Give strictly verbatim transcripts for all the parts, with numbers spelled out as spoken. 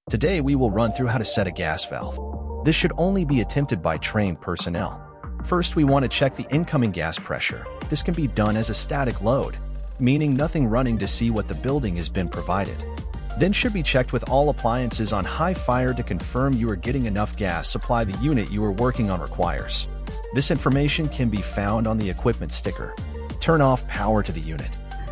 Today we will run through how to set a gas valve. This should only be attempted by trained personnel. First, we want to check the incoming gas pressure. This can be done as a static load, meaning nothing running to see what the building has been provided. Then should be checked with all appliances on high fire to confirm you are getting enough gas supply the unit you are working on requires. This information can be found on the equipment sticker. Turn off power to the unit.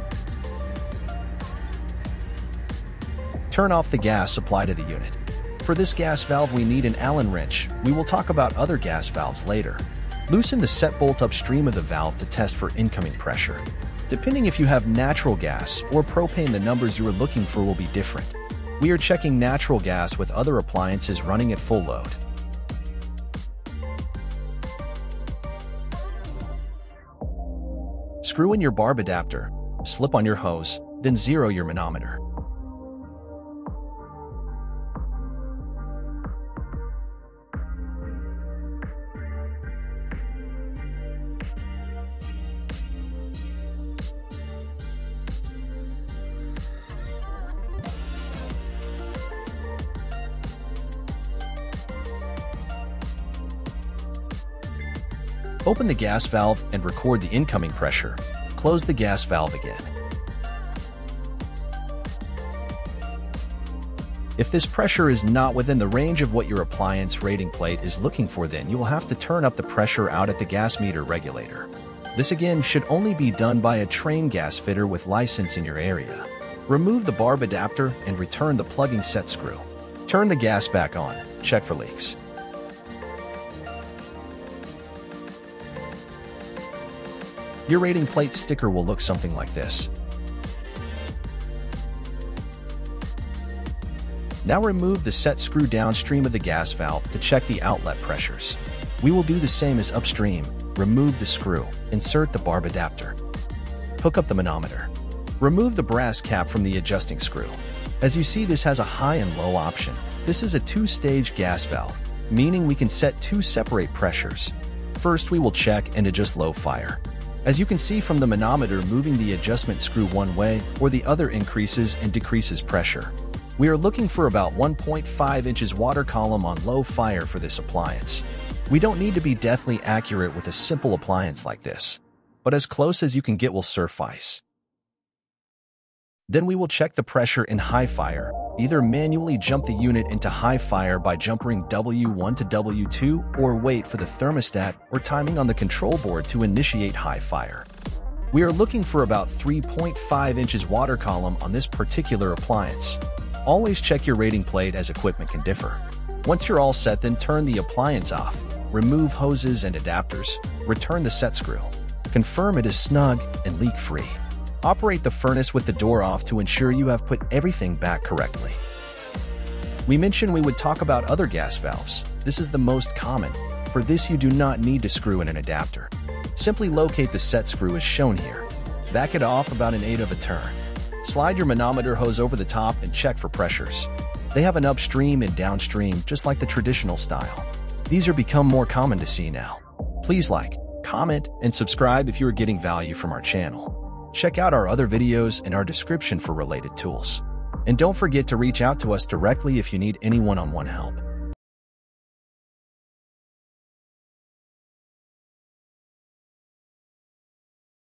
Turn off the gas supply to the unit. For this gas valve we need an Allen wrench. We will talk about other gas valves later. Loosen the set bolt upstream of the valve to test for incoming pressure. Depending if you have natural gas or propane, the numbers you are looking for will be different. We are checking natural gas with other appliances running at full load. Screw in your barb adapter, slip on your hose, then zero your manometer. Open the gas valve and record the incoming pressure. Close the gas valve again. If this pressure is not within the range of what your appliance rating plate is looking for, then you will have to turn up the pressure out at the gas meter regulator. This again should only be done by a trained gas fitter with license in your area. Remove the barb adapter and return the plugging set screw. Turn the gas back on. Check for leaks. Your rating plate sticker will look something like this. Now remove the set screw downstream of the gas valve to check the outlet pressures. We will do the same as upstream. Remove the screw, insert the barb adapter. Hook up the manometer. Remove the brass cap from the adjusting screw. As you see, this has a high and low option. This is a two-stage gas valve, meaning we can set two separate pressures. First, we will check and adjust low fire. As you can see from the manometer, moving the adjustment screw one way or the other increases and decreases pressure. We are looking for about one point five inches water column on low fire for this appliance. We don't need to be deathly accurate with a simple appliance like this, but as close as you can get will suffice. Then we will check the pressure in high fire. Either manually jump the unit into high fire by jumping W one to W two, or wait for the thermostat or timing on the control board to initiate high fire. We are looking for about three point five inches water column on this particular appliance. Always check your rating plate as equipment can differ. Once you're all set, then turn the appliance off. Remove hoses and adapters. Return the set screw. Confirm it is snug and leak-free. Operate the furnace with the door off to ensure you have put everything back correctly. We mentioned we would talk about other gas valves. This is the most common. For this, you do not need to screw in an adapter. Simply locate the set screw as shown here. Back it off about an eighth of a turn. Slide your manometer hose over the top and check for pressures. They have an upstream and downstream, just like the traditional style. These are become more common to see now. Please like, comment, and subscribe if you are getting value from our channel. Check out our other videos in our description for related tools. And don't forget to reach out to us directly if you need any one-on-one help.